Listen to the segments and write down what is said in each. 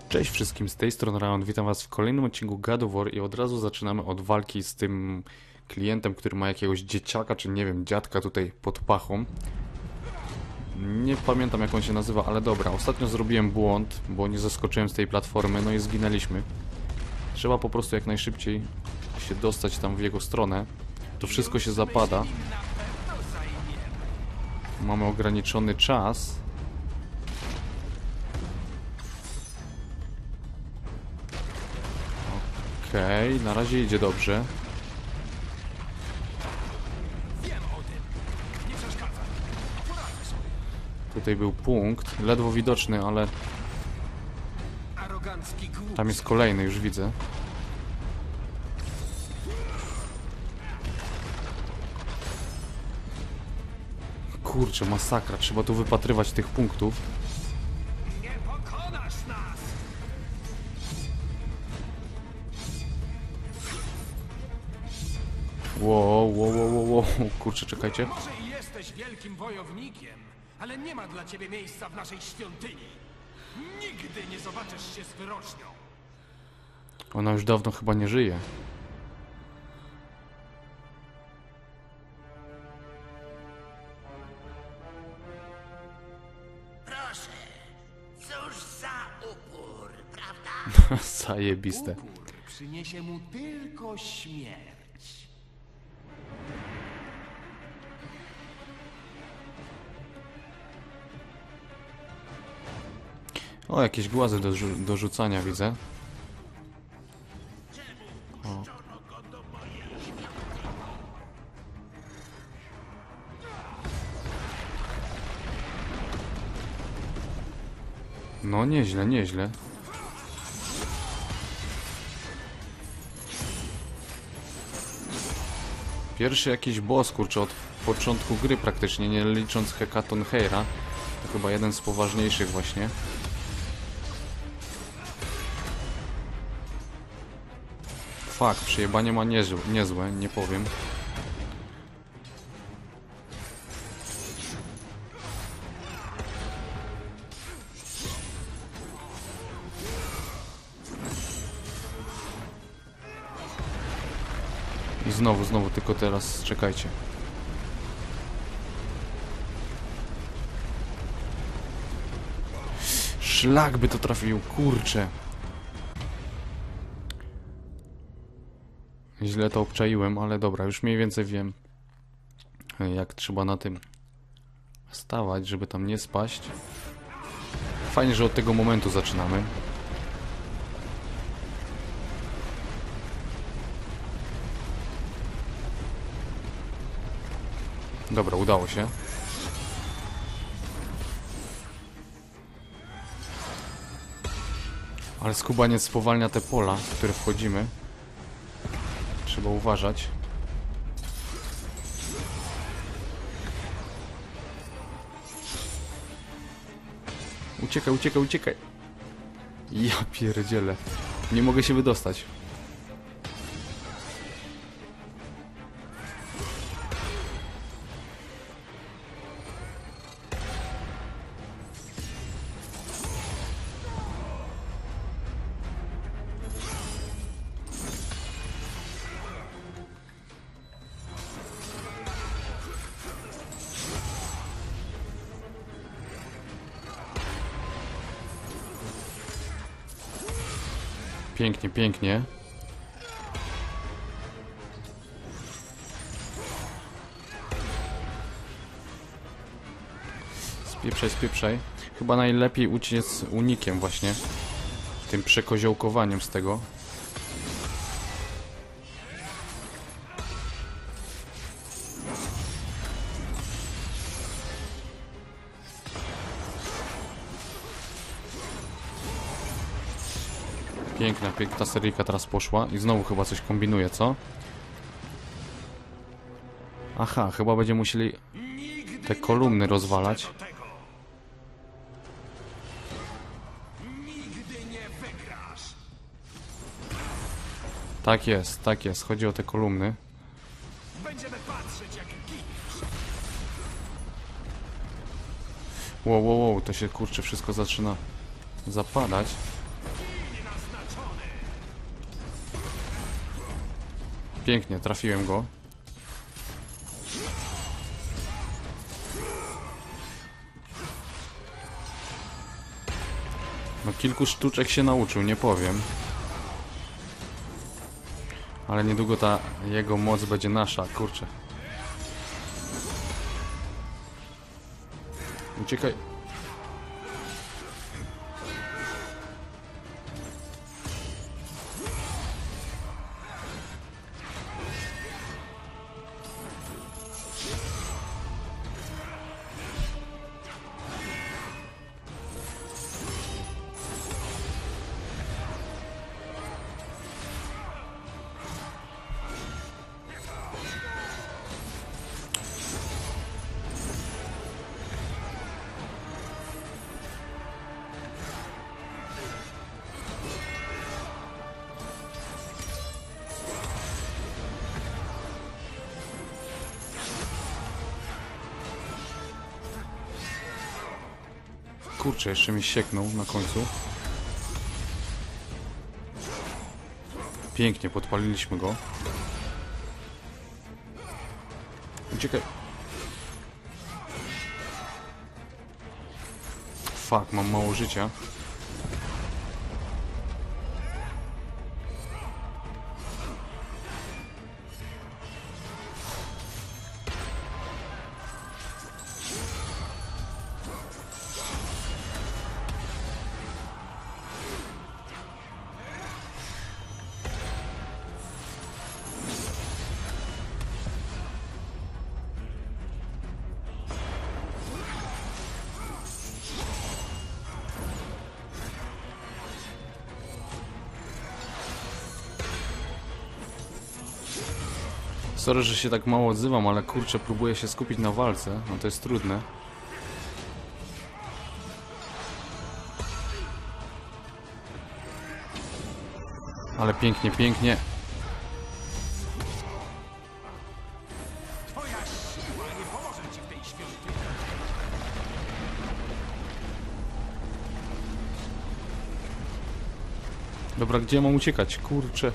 Cześć wszystkim, z tej strony Raon, witam was w kolejnym odcinku God of War i od razu zaczynamy od walki z tym klientem, który ma jakiegoś dzieciaka, czy nie wiem, dziadka tutaj pod pachą. Nie pamiętam jak on się nazywa, ale dobra, ostatnio zrobiłem błąd, bo nie zeskoczyłem z tej platformy, no i zginęliśmy. Trzeba po prostu jak najszybciej się dostać tam w jego stronę. To wszystko się zapada. Mamy ograniczony czas. Okej, na razie idzie dobrze. Tutaj był punkt, ledwo widoczny, ale tam jest kolejny, już widzę. Kurczę, masakra, trzeba tu wypatrywać tych punktów. Nie pokonasz nas! Wow, kurczę, czekajcie. Może i jesteś wielkim wojownikiem, ale nie ma dla ciebie miejsca w naszej świątyni. Nigdy nie zobaczysz się z wyrocznią. Ona już dawno chyba nie żyje. Proszę, cóż za upór, prawda? Zajebiste. Upór przyniesie mu tylko śmierć. O, jakieś głazy do rzucania widzę. O. No nieźle, nieźle. Pierwszy jakiś boss, kurczę, od początku gry praktycznie, nie licząc Hekatoncheira. To chyba jeden z poważniejszych właśnie. Fakt, przejebanie ma niezłe, nie powiem. I znowu, tylko teraz czekajcie. Szlak by to trafił, kurczę. Źle to obczaiłem, ale dobra, już mniej więcej wiem, jak trzeba na tym stawać, żeby tam nie spaść. Fajnie, że od tego momentu zaczynamy. Dobra, udało się. Ale skubaniec spowalnia te pola, w które wchodzimy. Trzeba uważać. Uciekaj. Ja pierdzielę. Nie mogę się wydostać. Pięknie. Spieprzaj. Chyba najlepiej uciec unikiem właśnie. Tym przekoziołkowaniem z tego. Piękna seryjka teraz poszła i znowu chyba coś kombinuje, co? Aha, chyba będziemy musieli te kolumny rozwalać. Nigdy nie wygrasz. Tak jest, chodzi o te kolumny. Będziemy patrzeć, jak giniesz. Wow, to się kurczę wszystko zaczyna zapadać. Pięknie, trafiłem go. No kilku sztuczek się nauczył, nie powiem. Ale niedługo ta jego moc będzie nasza, kurczę. Uciekaj. Kurczę, jeszcze mi sieknął na końcu. Pięknie, podpaliliśmy go. Uciekaj. Fuck, mam mało życia. Sorry, że się tak mało odzywam, ale kurczę, próbuję się skupić na walce. No to jest trudne. Ale pięknie, pięknie. Twoja siła nie pomoże ci w tej świątyni. Dobra, gdzie mam uciekać? Kurczę.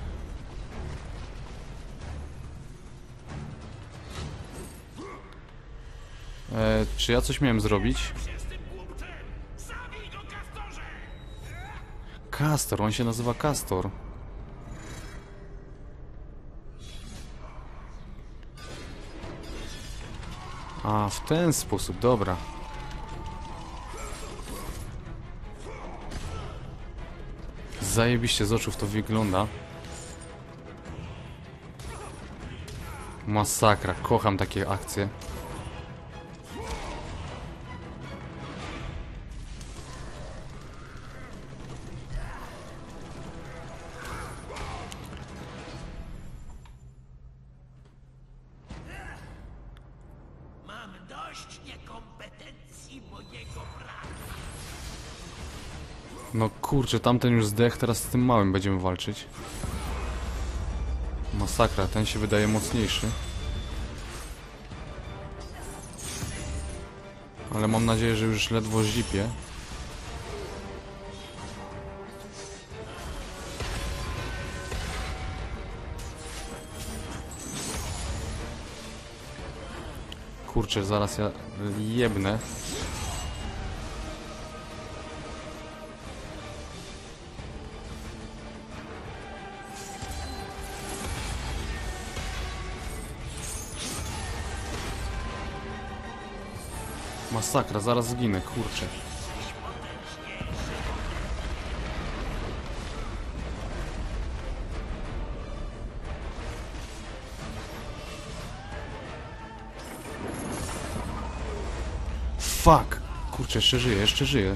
Czy ja coś miałem zrobić? Zabij go, Kastorze! Castor, on się nazywa Castor. A, w ten sposób, dobra. Zajebiście z oczów to wygląda. Masakra, kocham takie akcje. Mam dość niekompetencji mojego brata. No kurczę, tamten już zdech, teraz z tym małym będziemy walczyć. Masakra, ten się wydaje mocniejszy. Ale mam nadzieję, że już ledwo zipie. Kurczę, zaraz ja jebnę. Masakra, zaraz zginę, kurczę. Fuck! Kurczę, jeszcze żyję, jeszcze żyję.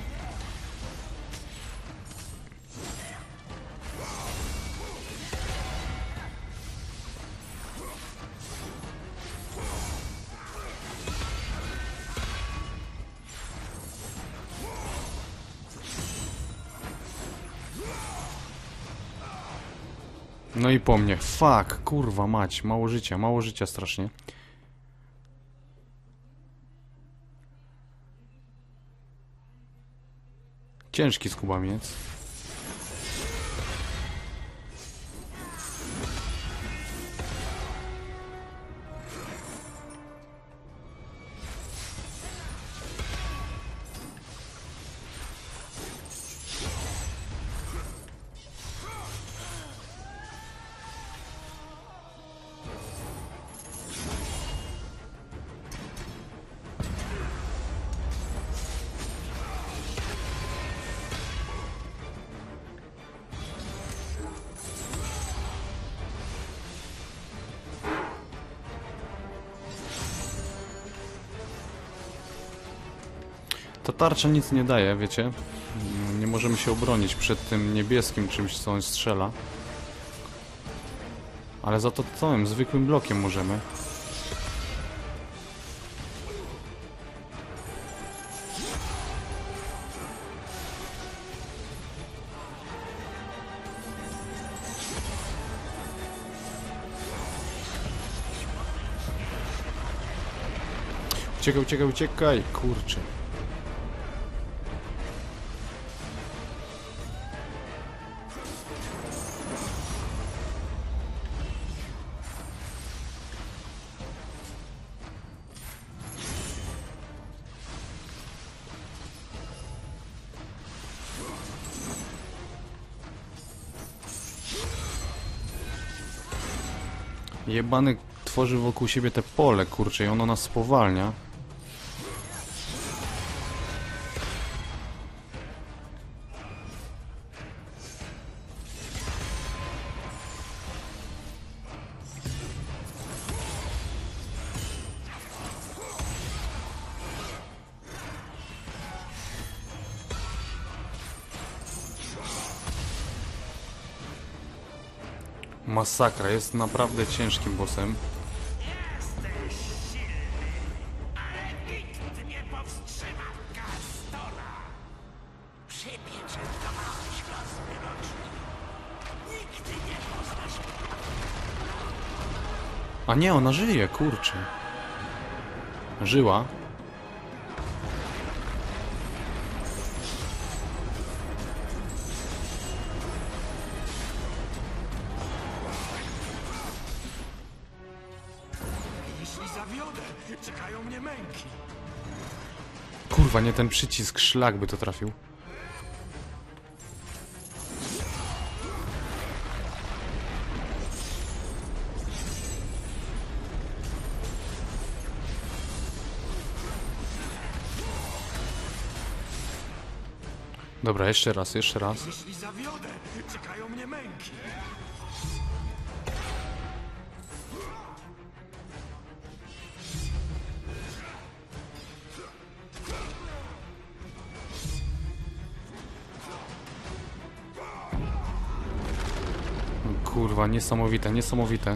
No i po mnie. Fuck, kurwa mać, mało życia strasznie. Ciężki skubaniec. Ta tarcza nic nie daje, wiecie? Nie możemy się obronić przed tym niebieskim czymś, co on strzela. Ale za to tym zwykłym blokiem możemy. Uciekaj, uciekaj, uciekaj! Kurczę. Jebany tworzy wokół siebie te pole, kurczę, i ono nas spowalnia. Masakra, jest naprawdę ciężkim bossem. Jesteś silny, ale nikt nie powstrzyma Castora. Przypieczętowałeś go z wyroczni. Nigdy nie poznasz mnie. A nie, ona żyje, kurczę. Żyła. Jeśli zawiodę, czekają mnie męki. Kurwa, nie ten przycisk, szlak by to trafił. Dobra, jeszcze raz, jeszcze raz. Jeśli zawiodę, czekają mnie męki. Kurwa, niesamowite, niesamowite.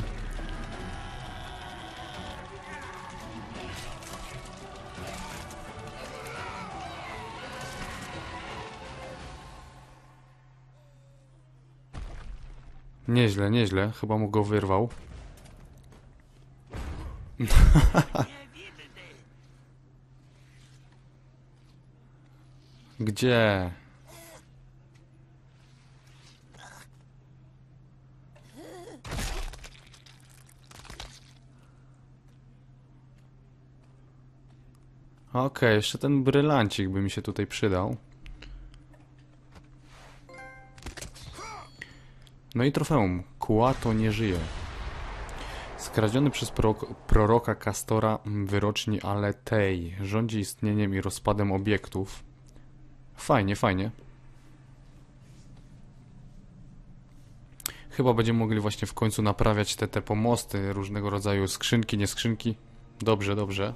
Nieźle, nieźle. Chyba mu go wyrwał. Gdzie? Okej, jeszcze ten brylancik by mi się tutaj przydał. No i trofeum. Kuato nie żyje. Skradziony przez proroka Castora wyroczni Aletei. Rządzi istnieniem i rozpadem obiektów. Fajnie, fajnie. Chyba będziemy mogli właśnie w końcu naprawiać te pomosty, różnego rodzaju skrzynki, nie skrzynki. Dobrze, dobrze.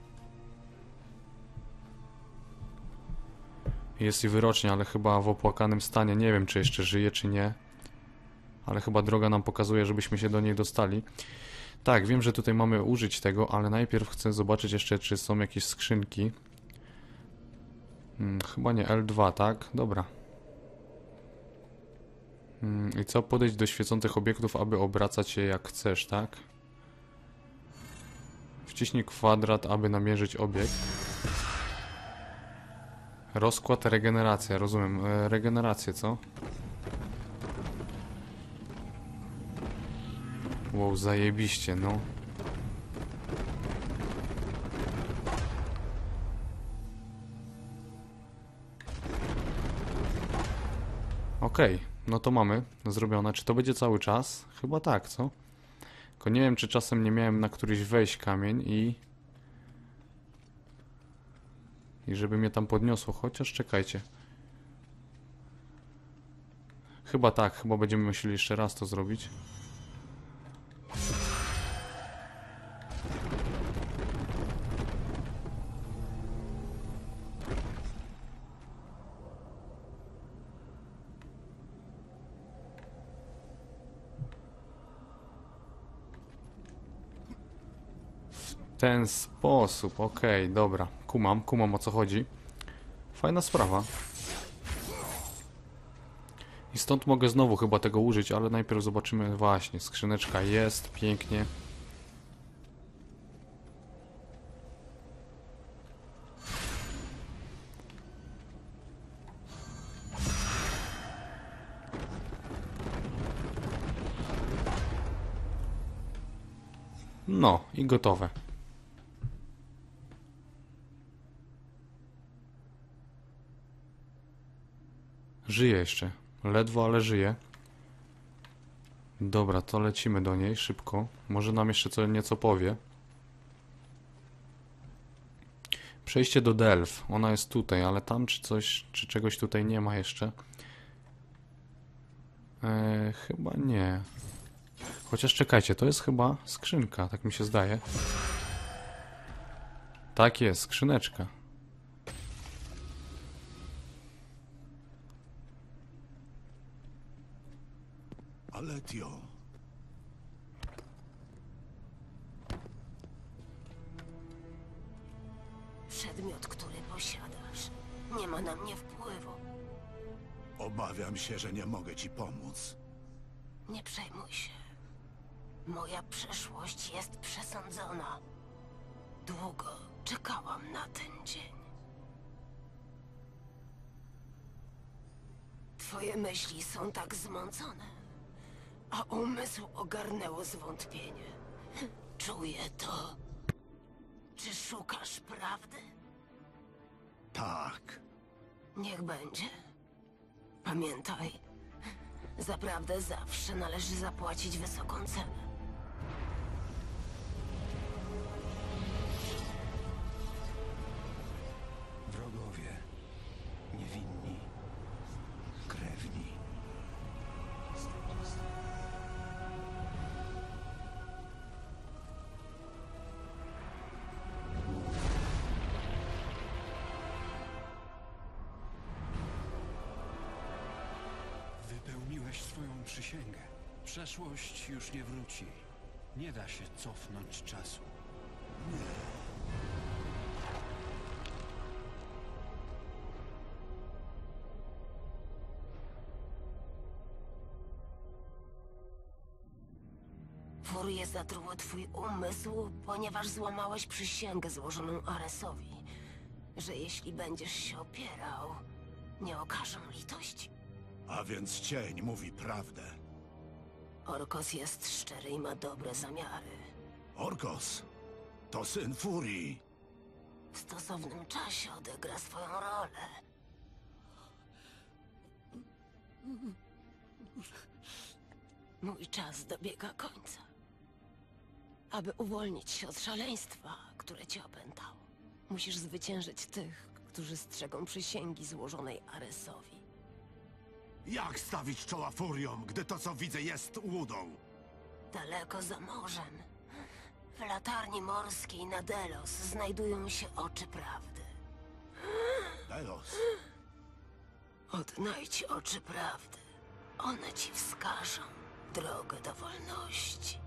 Jest i wyrocznia, ale chyba w opłakanym stanie. Nie wiem, czy jeszcze żyje, czy nie. Ale chyba droga nam pokazuje, żebyśmy się do niej dostali. Tak, wiem, że tutaj mamy użyć tego, ale najpierw chcę zobaczyć jeszcze, czy są jakieś skrzynki. Chyba nie, L2, tak? Dobra. I co? Podejść do świecących obiektów, aby obracać je jak chcesz, tak? Wciśnij kwadrat, aby namierzyć obiekt. Rozkład, regeneracja, rozumiem. Regenerację, co? Wow, zajebiście, no. Okej, no to mamy zrobione. Czy to będzie cały czas? Chyba tak, co? Tylko nie wiem, czy czasem nie miałem na któryś wejść kamień i żeby mnie tam podniosło, chociaż czekajcie. Chyba tak, chyba będziemy musieli jeszcze raz to zrobić. ten sposób, okej, dobra. Kumam o co chodzi. Fajna sprawa. I stąd mogę znowu chyba tego użyć, ale najpierw zobaczymy właśnie. Skrzyneczka jest, pięknie. No i gotowe. Żyje jeszcze. Ledwo, ale żyje. Dobra, to lecimy do niej szybko. Może nam jeszcze nieco powie. Przejście do Delph. Ona jest tutaj, ale tam czy czegoś tutaj nie ma jeszcze? Chyba nie. Chociaż czekajcie, to jest chyba skrzynka, tak mi się zdaje. Tak jest, skrzyneczka. Aletio. Przedmiot, który posiadasz, nie ma na mnie wpływu. Obawiam się, że nie mogę ci pomóc. Nie przejmuj się. Moja przeszłość jest przesądzona. Długo czekałam na ten dzień. Twoje myśli są tak zmącone, a umysł ogarnęło zwątpienie. Czuję to. Czy szukasz prawdy? Tak. Niech będzie. Pamiętaj, za prawdę zawsze należy zapłacić wysoką cenę. Wrogowie. Niewinni. Krewni. Wypełniłeś swoją przysięgę. Przeszłość już nie wróci. Nie da się cofnąć czasu. Furie zatruły twój umysł, ponieważ złamałeś przysięgę złożoną Aresowi, że jeśli będziesz się opierał, nie okażą litości. A więc cień mówi prawdę. Orkos jest szczery i ma dobre zamiary. Orkos. To syn Furii. W stosownym czasie odegra swoją rolę. Mój czas dobiega końca. Aby uwolnić się od szaleństwa, które cię opętało, musisz zwyciężyć tych, którzy strzegą przysięgi złożonej Aresowi. Jak stawić czoła Furiom, gdy to, co widzę, jest łudą? Daleko za morzem, w latarni morskiej na Delos znajdują się oczy prawdy. Delos. Odnajdź oczy prawdy. One ci wskażą drogę do wolności.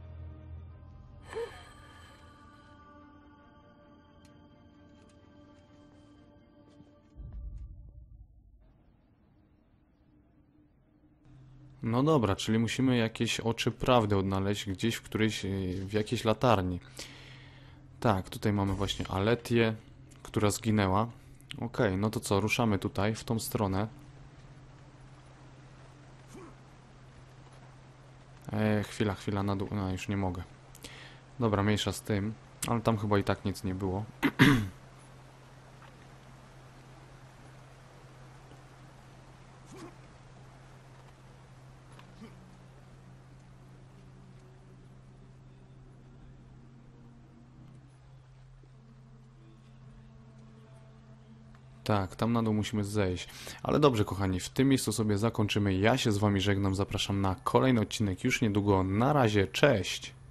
No dobra, czyli musimy jakieś oczy prawdy odnaleźć gdzieś w jakiejś latarni. Tak, tutaj mamy właśnie Aletię, która zginęła. Okej, no to co, ruszamy tutaj, w tą stronę. Chwila, na dół. No, już nie mogę. Dobra, mniejsza z tym. Ale tam chyba i tak nic nie było. Tak, tam na dół musimy zejść. Ale dobrze, kochani, w tym miejscu sobie zakończymy. Ja się z wami żegnam, zapraszam na kolejny odcinek już niedługo. Na razie, cześć!